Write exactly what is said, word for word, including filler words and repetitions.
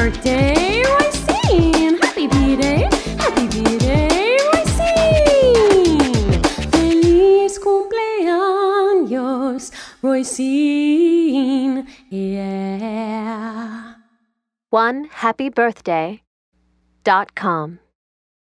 birthday, Roycine! Happy B-Day! Happy B-Day, Roycine! Feliz cumpleaños, Roycine! Yeah! one happy birthday dot com